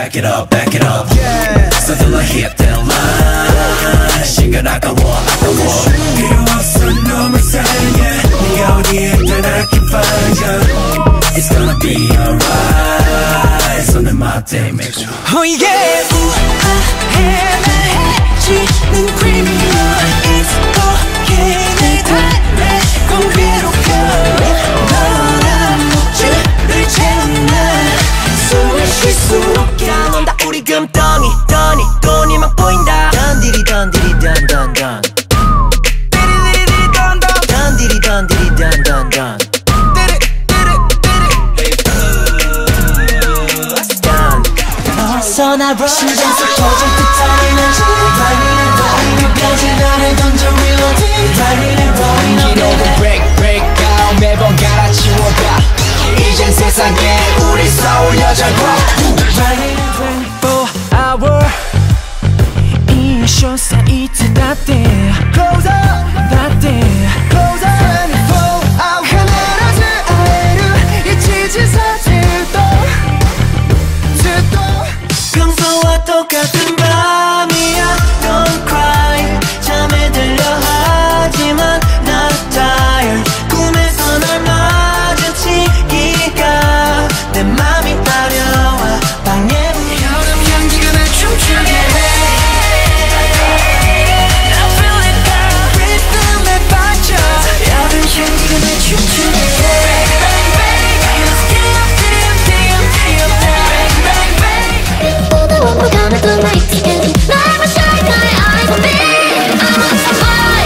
back it up, back it up. Yeah. 서둘러 hit that line. 시간 아까워, 아까워. 필요 없어 너무 사랑해. 네가 어디에 있든 I can find you. It's gonna be alright. 손을 맞대, make it. Oh yeah. 우아해 해지는 creamy. It's okay. 내 달래 공기로 온다 우리 금덩이 더니 돈이 막 보인다 던디리 던디리 던던던 디리디리 던던 던디리 던디리 던던던 어서 나 심장 속 터질 듯한 에너지 끝까지 나를 던져 reloading 기록은 break break down 매번 갈아치워가 이젠 세상에 우리 서울여자고 Running 24 hour 이 쇼 사이트 that day Closer that day Closer 24 hour 하늘하지 아이를 잊히지 사실도 평소와 똑같은 밤이야 Don't cry 잠에 들려 하지만 not tired 꿈에서 날 마주치기가 내 맘이 따려와 방해 여름 향기가 날 춤추게 해 I feel it girl 리듬에 빠져 여름 향기가 날 춤추게 해 Bang bang Let's damn damn damn damn Bang bang bang 보다 원부가 또 나이트 엔딩 날 마셔 나의 eyes on me I'm on tomboy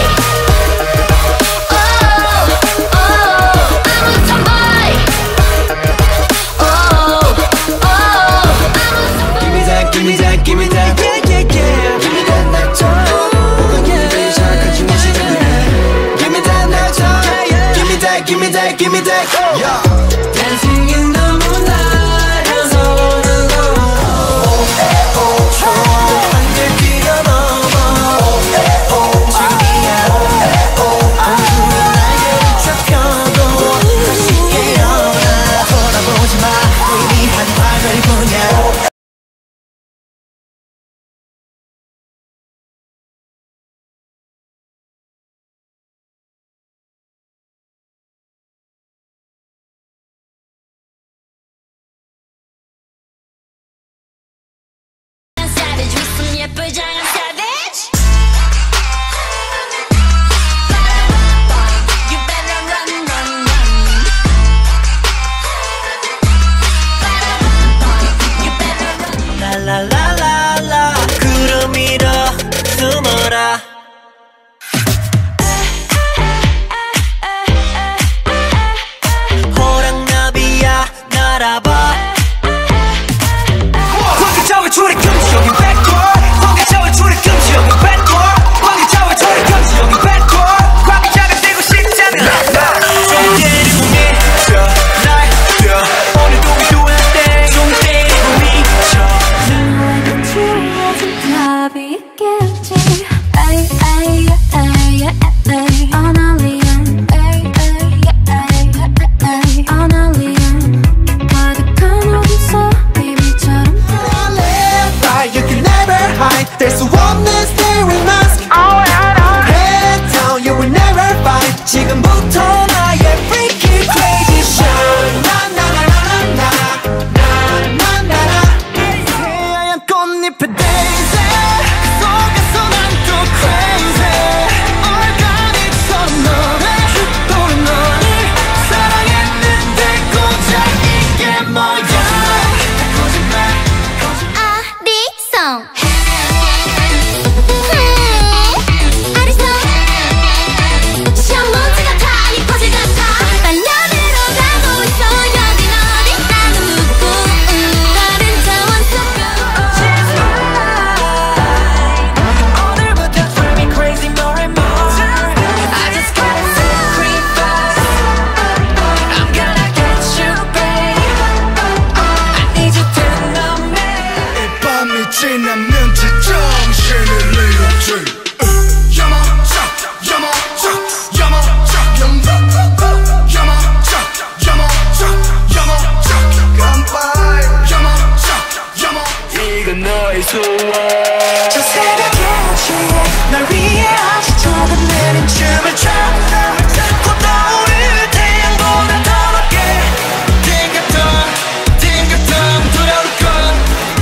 Oh oh I'm on tomboy Give me that, give me that, yeah, yeah, yeah. Give me that night time. 뭐가 기분이 시작한 중의 시간이네. Give me that night time. Give me that, give me that, give me that. Yeah. Dancing in the moonlight. 향수는 low. 하늘 뛰어넘어. 준비야. 어둠이 나에게 잡혀도 다시 깨어나. 돌아보지 마. 위대한 발걸이 뿐이야. 라라라라 구름 위로 숨어라 호랑나비야 날아봐 광기차와 줄이 금지 여긴 backdoor 광기차와 줄이 금지 여긴 backdoor 광기차와 줄이 금지 여긴 backdoor 광기차가 되고 싶다면 좀 때리고 미쳐 날 뛰어 오늘도 we doing a thing 좀 때리고 미쳐 답이 있겠지 에이 에이 에이 에이 어널리언 에이 에이 에이 어널리언 가득한 어둠 비밀처럼 Fire you can never hide There's a warmness there we must Head down you will never fight 지금부터 나의 freaky crazy show 나나나나나나 나나나나 하얀 꽃잎에 daisy 속에서 난 또 crazy organic처럼 너를 흩도는 너를 사랑했는데 고작 이게 뭐야 거짓말 어리송 어리송 시험 문제 같아 아니 퍼즐 같아 빨려들어 가고 있어 여긴 어디 나는 묻고 다른 차원 오늘부터 drive me crazy more and more I just gotta sacrifice I'm gonna get you babe I need you to know me 이 밤이 지나면 정신을 잃었지 야마자 야마자 야마자 야마자 야마자 야마자 깜빡 야마자 야마 이건 너의 소원 저 새벽에 취해 널 위해 아주 작은 내린 춤을 춰 곧 떠오를 태양보다 더 높게 띵가덩 두려울 건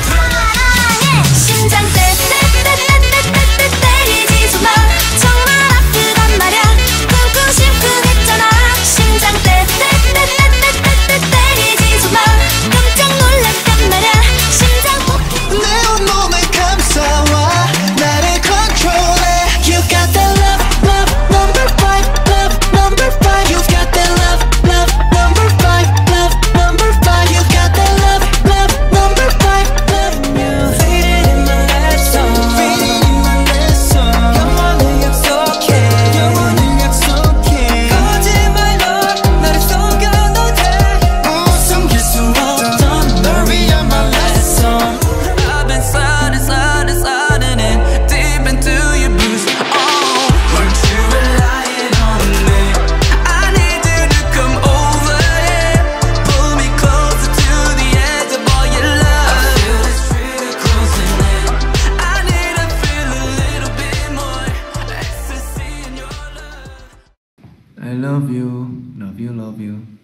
심장 떼떼떼떼떼떼떼 때리지 마 정말 아프단 말야 꿈꾸 싶고 했잖아 심장 떼떼떼떼떼떼 때리지 마 깜짝 놀랐단 말야 심장 폭행 내 온몸을 감싸와 나를 control해 You got that love, love number 5 Love number 5 You've got that love, love number 5 Love number 5 You got that love, love number 5 Loving you Faded in my last song Faded in my last song 영원을 약속해 영원을 약속해 거짓말로 나를 속여도 돼 숨길 수 없던 널 위한 my last song I've been sliding in deep into your boots. Oh, weren't you relying on me? I need you to come over here, pull me closer to the edge of all your love. I feel this trigger closing in. I need to feel a little bit more ecstasy in your love. I love you, love you, love you.